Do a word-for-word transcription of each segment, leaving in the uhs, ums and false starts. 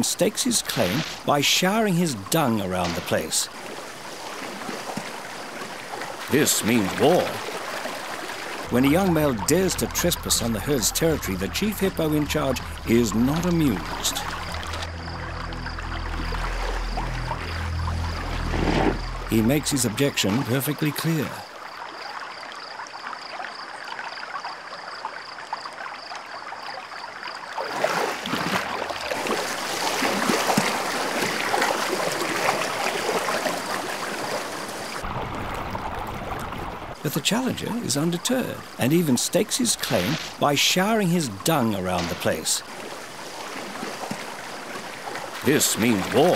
and stakes his claim by showering his dung around the place. This means war. When a young male dares to trespass on the herd's territory, the chief hippo in charge is not amused. He makes his objection perfectly clear. But the challenger is undeterred and even stakes his claim by showering his dung around the place. This means war.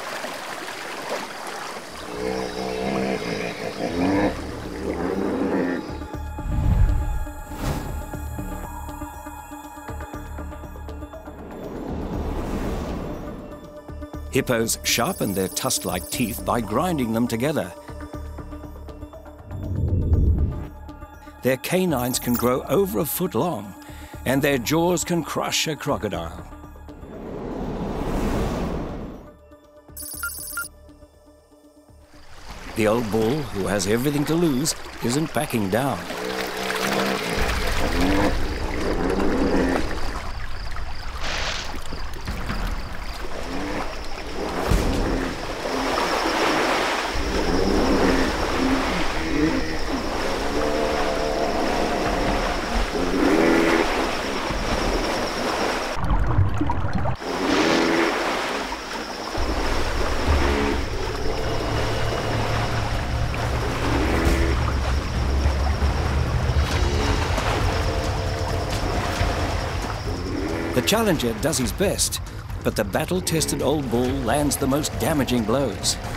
Hippos sharpen their tusk-like teeth by grinding them together. Their canines can grow over a foot long, and their jaws can crush a crocodile. The old bull, who has everything to lose, isn't backing down. The challenger does his best, but the battle-tested old bull lands the most damaging blows.